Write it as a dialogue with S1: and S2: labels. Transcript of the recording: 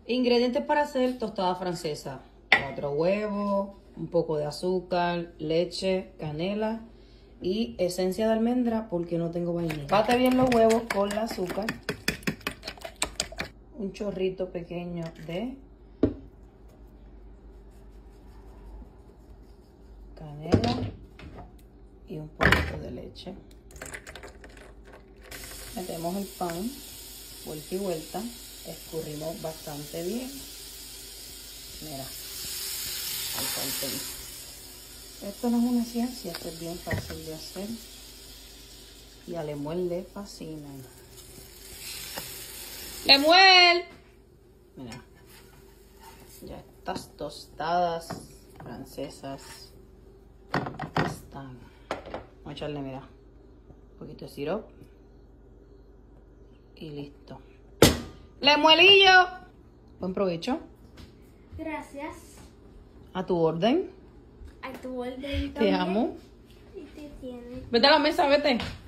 S1: Ingredientes para hacer tostada francesa. 4 huevos, un poco de azúcar, leche, canela y esencia de almendra porque no tengo vainilla. Bate bien los huevos con el azúcar. Un chorrito pequeño de canela y un poquito de leche. Metemos el pan, vuelta y vuelta, escurrimos bastante bien. Mira, el sartén. Esto no es una ciencia, esto es bien fácil de hacer y a Lemuel le fascina. ¡Lemuel! Mira, ya estas tostadas francesas están. Vamos a echarle, mira, un poquito de sirope y listo. ¡Lemuelillo! Buen provecho.
S2: Gracias.
S1: A tu orden.
S2: A tu orden.
S1: Te amo.
S2: Y te tiene.
S1: Vete a la mesa, vete.